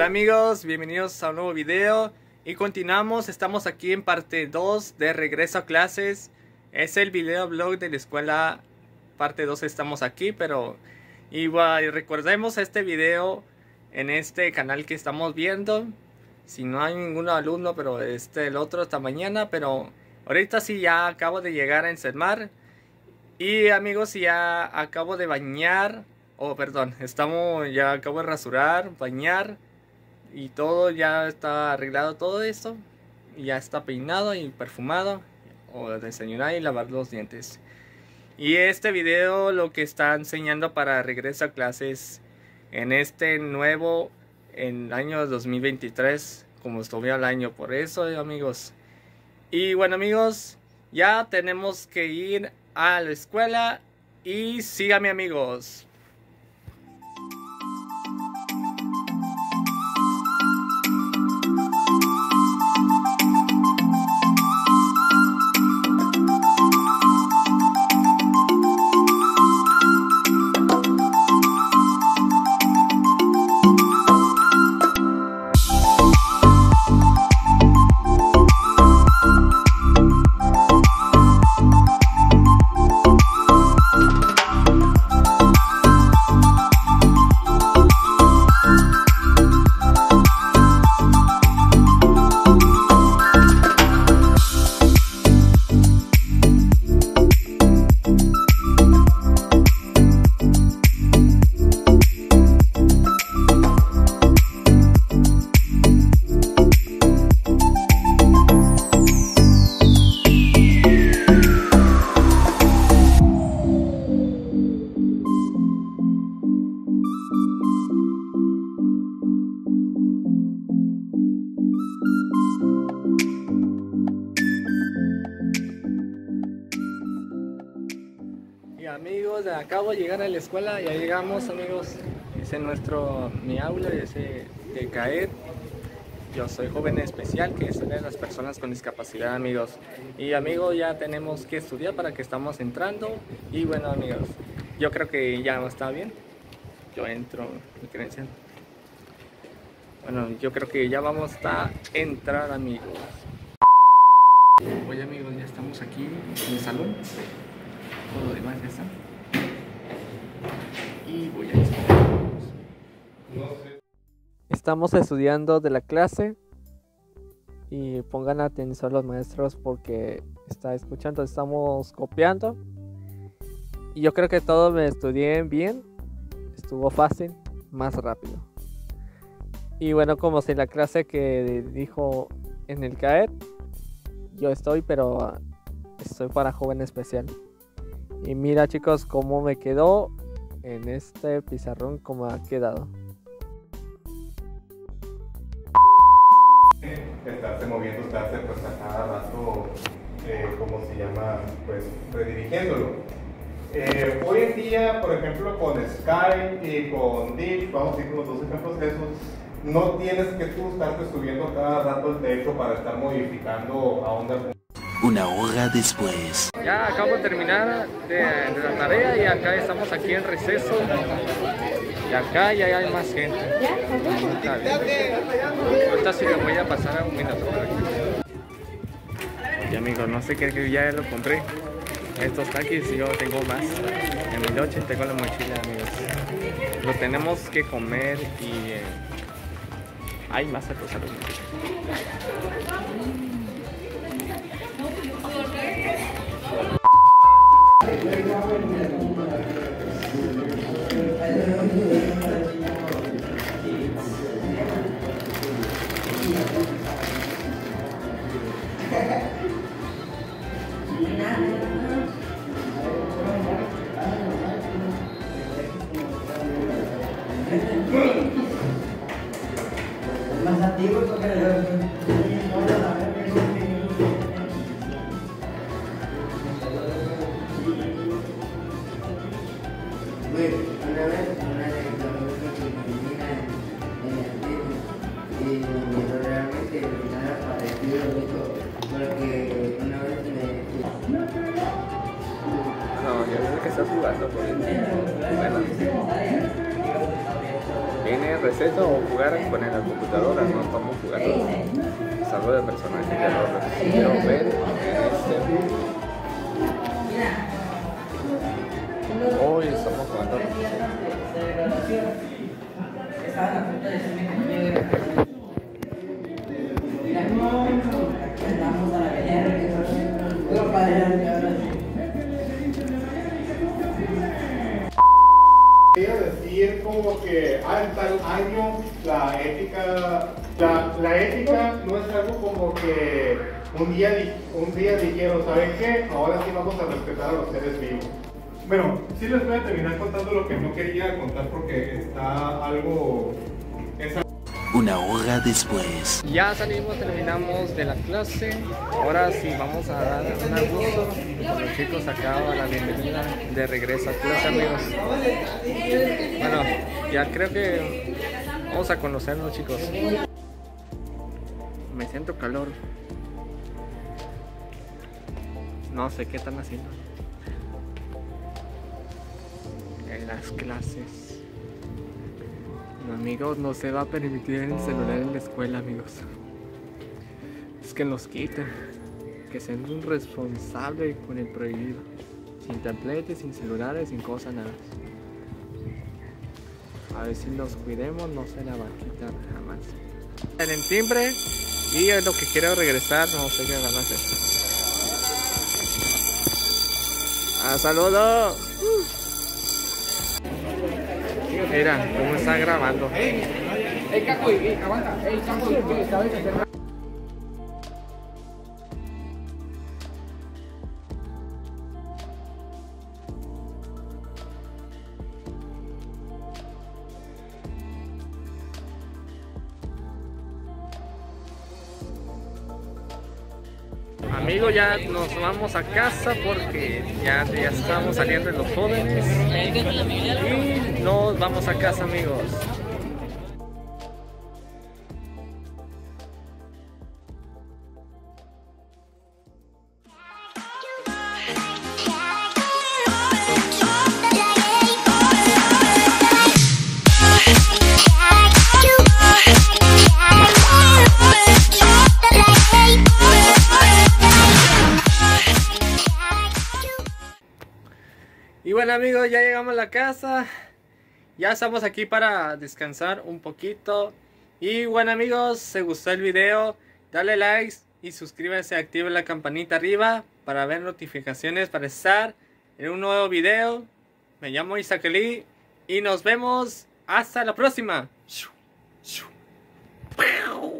Hola amigos, bienvenidos a un nuevo video y continuamos, estamos aquí en parte 2 de regreso a clases. Es el video blog de la escuela, parte 2 estamos aquí, pero igual recordemos este video en este canal que estamos viendo. Si no hay ningún alumno, pero el otro hasta mañana, pero ahorita sí ya acabo de llegar a Enselmar. Y amigos, ya acabo de bañar, ya acabo de rasurar, bañar y todo, ya está arreglado todo esto. Y ya está peinado y perfumado, o desayunar y lavar los dientes. Y este video lo que está enseñando para regreso a clases en en el año 2023, como estuve al año, por eso amigos. Y bueno amigos, ya tenemos que ir a la escuela y síganme amigos. Amigos, acabo de llegar a la escuela, ya llegamos amigos. Ese es mi aula, ese de CAED. Yo soy joven especial, que es de las personas con discapacidad amigos. Y amigos, ya tenemos que estudiar para que estamos entrando. Y bueno amigos, yo creo que ya está bien. Yo entro, mi credencial. Bueno, yo creo que ya vamos a entrar amigos. Oye amigos, ya estamos aquí en el salón. Todo lo demás ya está. Y voy a estudiar. Estamos estudiando de la clase. Y pongan atención los maestros porque está escuchando, estamos copiando. Y yo creo que todo me estudié bien. Estuvo fácil, más rápido. Y bueno, como si la clase que dijo en el CAED, yo estoy para joven especial. Y mira chicos cómo me quedó en este pizarrón, como ha quedado. Estarse moviendo, pues a cada rato, como se llama, pues redirigiéndolo. Hoy en día, por ejemplo, con Skype y con Ditch, vamos a ir con los dos ejemplos de esos, no tienes que tú estarte subiendo cada rato el techo para estar modificando a onda. Una hora después. Ya acabo de terminar de la tarea y acá estamos aquí en receso. Y acá ya hay más gente. Ahorita sí le voy a pasar a un minuto para aquí. Y amigos, no sé qué, ya lo compré. Estos taquis yo tengo más. En mi noche tengo la mochila amigos. Lo tenemos que comer y hay más otros alumnos. Más antiguos porque No, yo creo que estás jugando por el... Bueno. ¿Viene receso o jugar con la computadora? No estamos jugando. Salvo de personaje que lo quiero ver en Hoy estamos jugando. Quería decir como que en tal año la ética no es algo como que un día dijeron, ¿saben qué? Ahora sí vamos a respetar a los seres vivos. Bueno, sí les voy a terminar contando lo que no quería contar porque está algo... Una hora después. Ya salimos, terminamos de la clase. Ahora sí vamos a dar un abrazo a los chicos acá a la bienvenida de regreso a clase, amigos. Bueno, ya creo que vamos a conocernos, chicos. Me siento calor. No sé qué están haciendo en las clases. No, amigos, no se va a permitir el celular en la escuela, amigos. Es que nos quiten. Que sean un responsable con el prohibido. Sin tabletes, sin celulares, sin cosa, nada. A ver si nos cuidemos, no se la va a quitar jamás. En el timbre y es lo que quiero regresar, no sé qué van a hacer. ¡Saludos! Mira cómo está grabando. Caco, aguanta. Caco, ¿sabes hacer? Amigos, ya nos vamos a casa porque ya estamos saliendo de los jóvenes y nos vamos a casa, amigos. Y bueno, amigos, ya llegamos a la casa. Ya estamos aquí para descansar un poquito. Y bueno, amigos, si gustó el video, dale likes y suscríbanse, activen la campanita arriba para ver notificaciones, para estar en un nuevo video. Me llamo Isakeli y nos vemos hasta la próxima.